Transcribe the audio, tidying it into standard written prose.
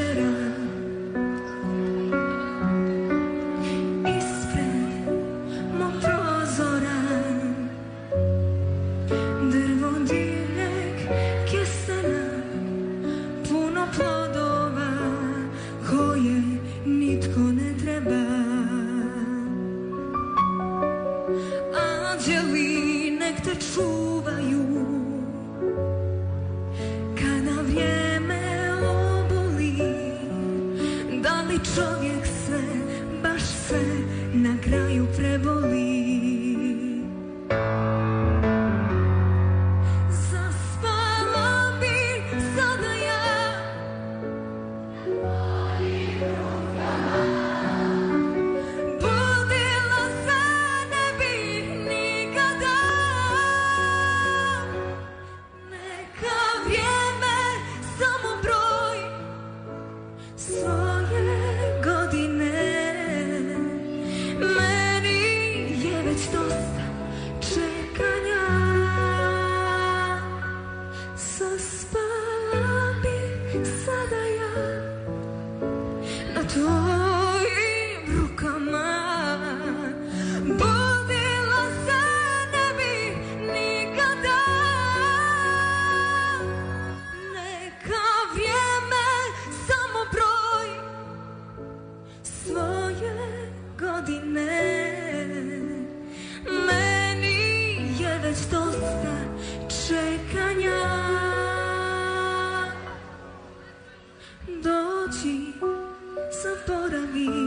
večera ispred mog prozora, drvo divljeg kestena, puno plodova koje nitko ne treba. Anđeli nek te čuvaju kada vrijeme oboli. Da li čovjek sve, baš sve na kraju preboli? Zaspala bi sada ja, budila se ne bi nikada. Neka vrijeme samo broj svoje godine. Meni je već dosta čekanja. Zaspala bi sada ja na tvojim rukama. Budila se ne bi nikada. Neka vrijeme samo broj svoje godine. Meni je već dosta čekanja. Dođi, zaboravi